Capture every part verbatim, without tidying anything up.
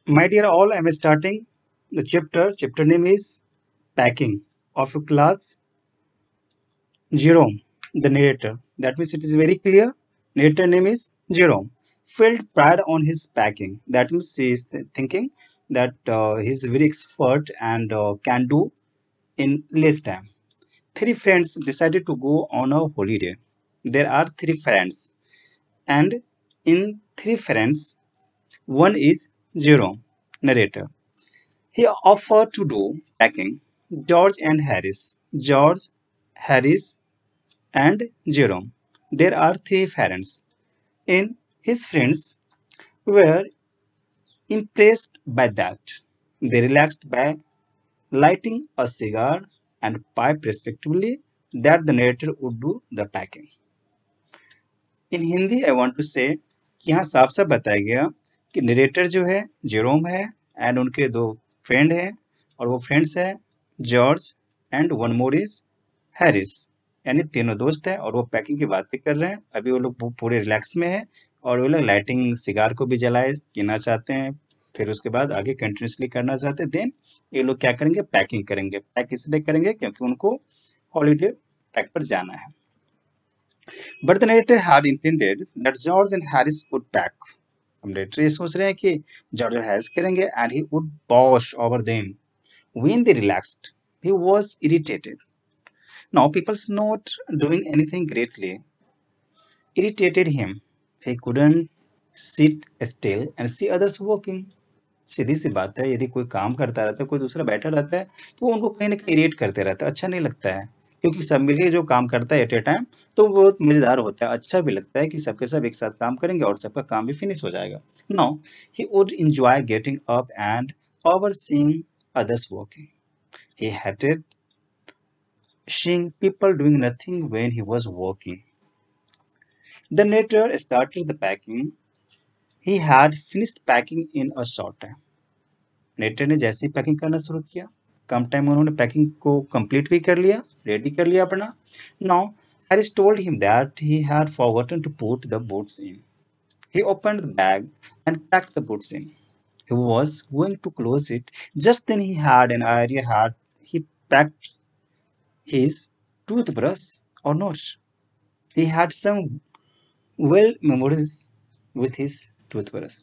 My dear all, I am starting the chapter. Chapter name is Packing of a class Jerome, the narrator. That means it is very clear. Narrator name is Jerome. Felt pride on his packing. That means he is th- thinking that uh, he is very expert and uh, can do in less time. Three friends decided to go on a holiday. There are three friends, and in three friends, one is Jerome, narrator. He offered to do packing. George and Harris. George, Harris, and Jerome. There are three parents. And his friends were impressed by that. They relaxed by lighting a cigar and pipe respectively that the narrator would do the packing. In Hindi I want to say कि यहाँ साफ साफ बताया गया कि narrator जो है Jerome है एंड उनके दो फ्रेंड हैं और वो फ्रेंड्स है George and one more is Harris यानी तीनों दोस्त हैं और वो पैकिंग की बातें कर रहे हैं अभी वो लोग पूरे रिलैक्स में है और वो लोग लाइटिंग सिगार को भी जलाए पीना चाहते हैं फिर उसके बाद आगे कंटिन्यूसली करना चाहते हैं देन ये लोग क्या करेंगे पैकिंग करेंगे पैक इसलिए करेंगे क्योंकि उनको हॉलीडे पैक पर जाना है But the narrator had intended that George and Harris would pack. हम narrator ये सोच रहे हैं कि George और Harris करेंगे and he would bosh over them. When they relaxed, he was irritated. Now people's not doing anything greatly. Irritated him. He couldn't sit still and see others working. सीधी सी बात है यदि कोई काम करता रहता है कोई दूसरा बैठा रहता है तो वो उनको कहीं ना कहीं इरिटेट करते रहता है अच्छा नहीं लगता है क्योंकि सब मिलके जो काम करता है एट ए टाइम तो वो बहुत मजेदार होता है अच्छा भी लगता है कि सबके सब एक साथ काम करेंगे और सबका काम भी फिनिश हो जाएगा no he would enjoy getting up and overseeing others working. He hated seeing people doing nothing when he was working. The narrator started the packing. He had finished packing in a short time. नेटर ने जैसे ही packing करना शुरू किया कम time में उन्होंने packing को complete भी कर लिया रेडी कर लिया अपना now Harris told him that he had forgotten to put the boots in he opened the bag and packed the boots in he was going to close it just then he had an idea had he packed his toothbrush or not he had some well memories with his toothbrush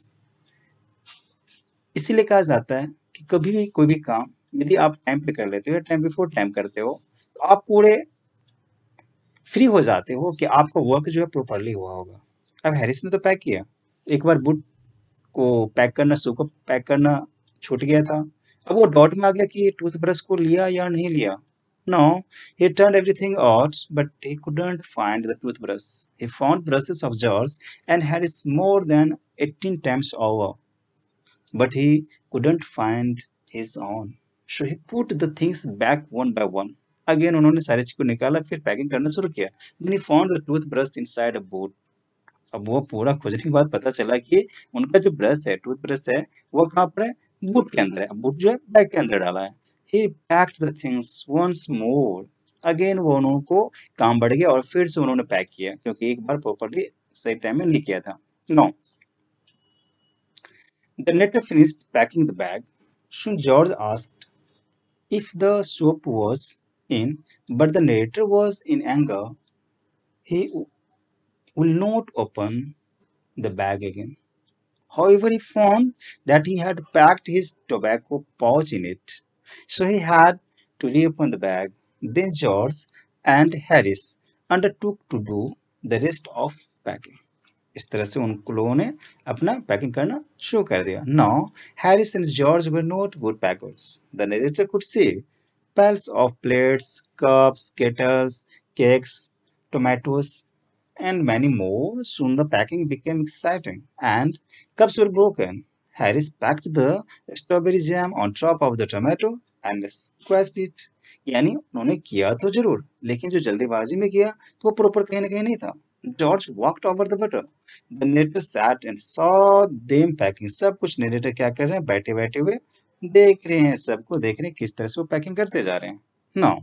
इसीलिए कहा जाता है कि कभी भी कोई भी काम यदि आप टाइम पे कर लेते हो या टाइम बिफोर टाइम करते हो तो आप पूरे फ्री हो जाते हो कि आपका वर्क जो है प्रॉपरली हुआ होगा अब हैरिस ने तो पैक किया एक बार बुट को पैक करना शू को पैक करना छूट गया था अब वो डॉट में आ गया कि टूथब्रश को लिया या नहीं लिया No, he turned everything out, but he couldn't find the toothbrush. He found brushes of George and Harris more than eighteen times over. But he couldn't find his own. So he put the things back one by one. Again उन्होंने सारी चीज को निकाला फिर packing करना शुरू किया Then he found the toothbrush inside a boot. अब वो पूरा खोजने के बाद पता चला कि उनका जो ब्रश है टूथब्रश है वो कहाँ पर है बूट के अंदर है बूट जो है बैग के अंदर डाला है He packed the things once more. Again वो उनको काम बढ़ गया और फिर से उन्होंने पैक किया क्योंकि एक बार प्रॉपर्ली सही टाइम में नहीं किया था No. The narrator finished packing the bag. Soon George asked if the soap was in, but the narrator was in anger. He will not open the bag again. However, he found that he had packed his tobacco pouch in it, so he had to reopen the bag. Then George and Harris undertook to do the rest of packing. इस तरह से उन लोगों ने अपना packing करना शुरू कर दिया Now, Harris and George were not good packers. The narrator could see piles of plates, cups, kettles, cakes, tomatoes, and many more. Soon the packing became exciting, and cups were broken. Harris packed the strawberry jam on top of the tomato and squashed it. यानी उन्होंने किया तो जरूर लेकिन जो जल्दीबाजी में किया तो वो प्रॉपर कहीं ना कहीं नहीं था George walked over the butter. The narrator sat and saw them packing. सब कुछ narrator क्या कर रहे हैं बैठे बैठे हुए देख रहे हैं सबको देख रहे हैं किस तरह से वो पैकिंग करते जा रहे हैं Now,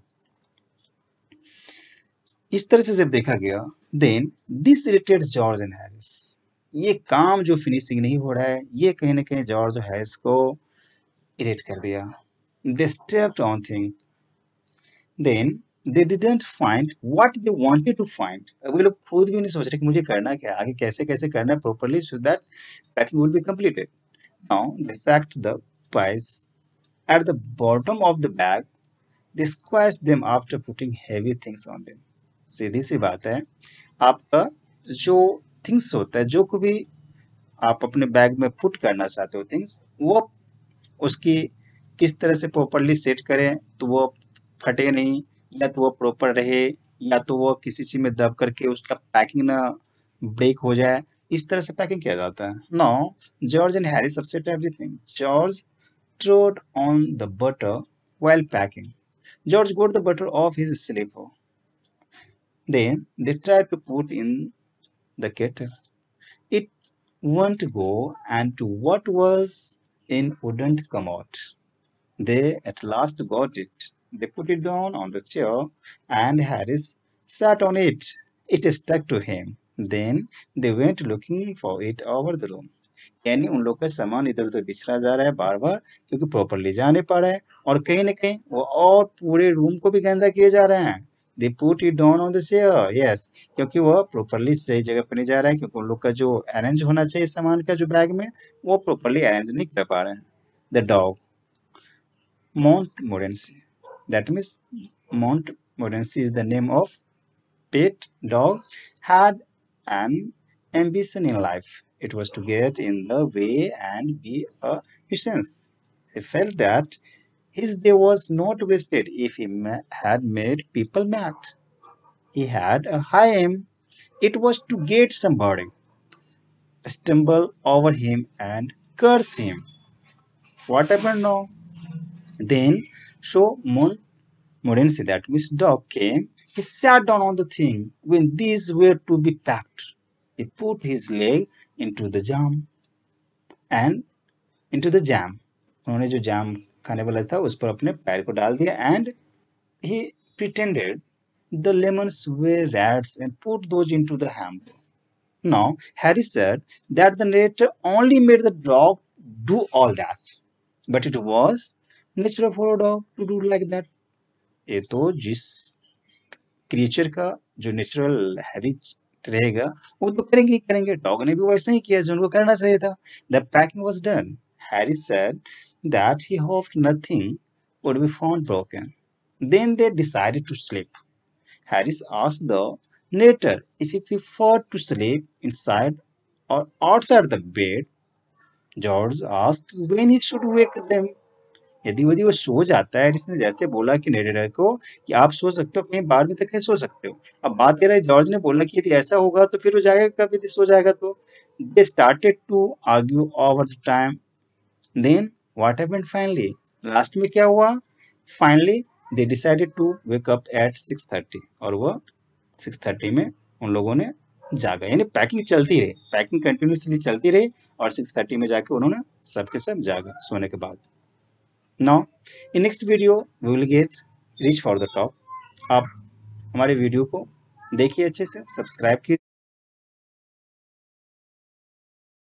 इस तरह से जब देखा गया then this irritated George and Harris. ये काम जो फिनिशिंग नहीं हो रहा है, ये कहीं ना कहीं जॉर्ज हैरिस को इरिटेट कर दिया। They stepped on thing, then they didn't find what they wanted to find. वे लोग खुद भी नहीं सोच रहे कि मुझे करना क्या है, आगे कैसे कैसे करना है properly so that packing would be completed. Now they packed the pies at the bottom of the bag. They squashed them after putting heavy things on them. सीधी सी बात है, आपका जो थिंग्स होता है, जो को भी आप अपने बैग में पुट करना चाहते हो थिंग्स, वो उसकी किस तरह से प्रॉपरली सेट करें तो वो फटे नहीं, या तो वो प्रॉपर रहे, या तो वो किसी चीज में दब करके उसका पैकिंग ना ब्रेक हो जाए। इस तरह से पैकिंग किया जाता है। Now George and Harry upset everything. George trod on the butter while packing. George got the butter off his slipper. Then they tried to put in the kettle. It wouldn't go, and to what was in wouldn't come out. They at last got it. They put it down on the chair, and Harris sat on it. It stuck to him. Then they went looking for it over the room. यानी उन लोग का सामान इधर उधर बिछड़ा जा रहा है बार बार, क्योंकि प्रॉपरली जा नहीं पा रहा है, और कहीं ना कहीं वो और पूरे रूम को भी गंदा किए जा रहे हैं। They put it down on the chair, yes, क्योंकि वो प्रॉपरली सही जगह पर नहीं जा रहा है, क्योंकि उन लोग का जो अरेंज होना चाहिए सामान का जो बैग में, वो प्रॉपरली अरेंज नहीं कर पा रहे हैं। The dog Montmorency, that means Montmorency is the name of pet dog, had an ambition in life. It was to get in the way and be a nuisance. He felt that his day was not wasted if he ma- had made people mad. He had a high aim. It was to get somebody, stumble over him and curse him. What happened now? Then, so Montmorency, that means dog, came. He sat down on the thing when these were to be packed. He put his leg into the jam and into the jam. उन्होंने जो जाम खाने वाला था उस पर अपने पैर को डाल दिया, and he pretended the lemons were rats and put those into the ham. Now Harry said that the narrator only made the dog do all that, but it was natural for a dog to do like that. ये तो जिस creature का जो natural habit रहेगा वो तो करेंगे ही करेंगे। डॉग ने भी वैसे ही किया जो उनको करना चाहिए था। The packing was done. Harry said that he hoped nothing would be found broken. Then they decided to sleep. Harry asked the narrator if he preferred to sleep inside or outside the bed. George asked when he should wake them. यदि यदि वो सो जाता है, इसने जैसे बोला कि narrator को कि आप सो सकते हो, कहीं बाहर भी तक सो सकते हो। अब बात ये रही, जॉर्ज ने बोला कि यदि ऐसा होगा तो फिर वो जाएगा, कभी सो जाएगा तो। They started to argue over the time. Then what happened finally? Last में क्या हुआ? Finally they decided to wake up at six thirty, और वो सिक्स थर्टी में उन लोगों ने जागा। यानी पैकिंग चलती रही, पैकिंग कंटिन्यूसली चलती रही, और सिक्स थर्टी में जाके उन्होंने सबके सब जागा सोने के बाद। Now, in next video, we will get reach for the top. आप हमारे वीडियो को देखिए, अच्छे से सब्सक्राइब कीजिए।